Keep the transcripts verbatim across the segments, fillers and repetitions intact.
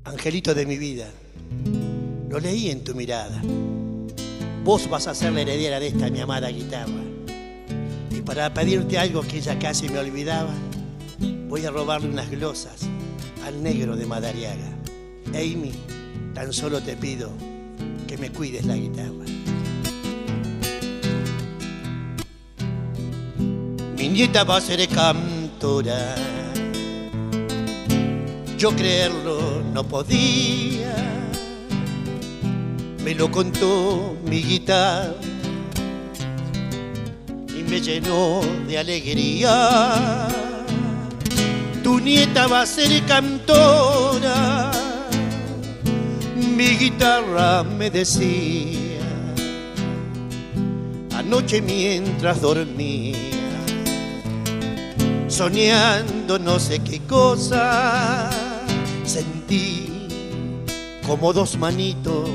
Angelito de mi vida, lo leí en tu mirada. Vos vas a ser la heredera de esta mi amada guitarra. Y para pedirte algo que ella casi me olvidaba, voy a robarle unas glosas al negro de Madariaga. Amy, tan solo te pido que me cuides la guitarra. Mi nieta va a ser cantora. Yo creerlo no podía, me lo contó mi guitarra y me llenó de alegría. Tu nieta va a ser cantora, mi guitarra me decía anoche mientras dormía, soñando no sé qué cosa. Sentí como dos manitos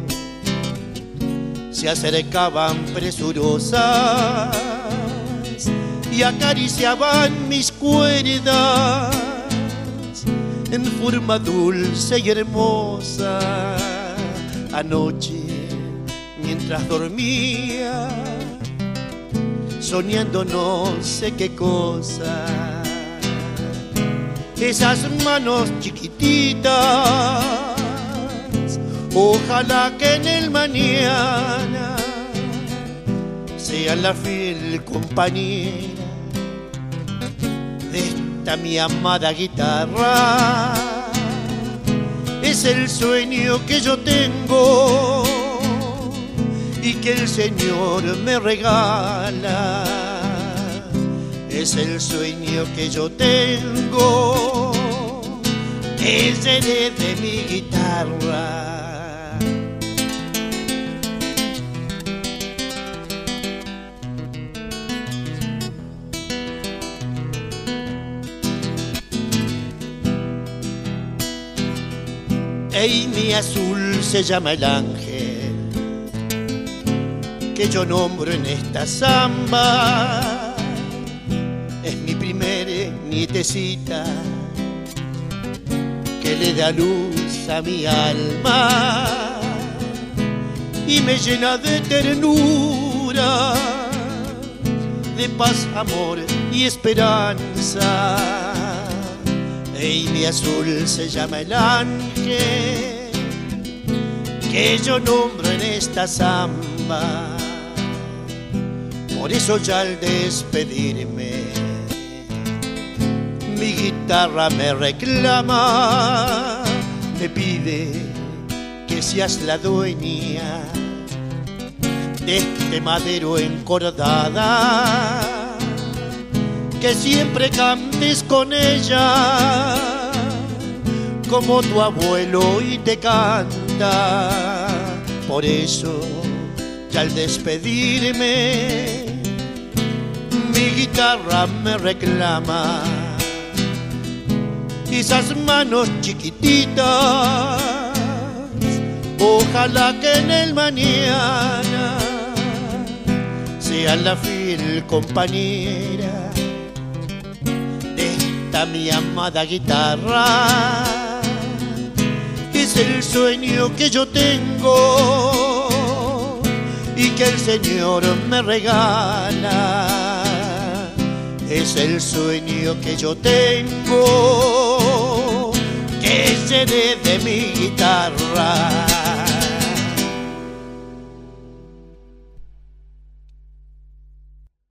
se acercaban presurosas y acariciaban mis cuerdas en forma dulce y hermosa. Anoche, mientras dormía, soñando no sé qué cosa, esas manos chiquititas, ojalá que en el mañana sean la fiel compañera de esta mi amada guitarra. Es el sueño que yo tengo y que el Señor me regala. Es el sueño que yo tengo, es de mi guitarra. Amy Azul se llama el ángel que yo nombro en esta samba. Es mi primer nietecita que le da luz a mi alma y me llena de ternura, de paz, amor y esperanza. Amy Azul se llama el ángel que yo nombro en esta samba. Por eso ya al despedirme mi guitarra me reclama, me pide que seas la dueña de este madero encordada, que siempre cantes con ella como tu abuelo y te canta. Por eso ya al despedirme mi guitarra me reclama, esas manos chiquititas, ojalá que en el mañana sean la fiel compañera de esta mi amada guitarra. Es el sueño que yo tengo y que el Señor me regala. Es el sueño que yo tengo, que se dé de mi guitarra.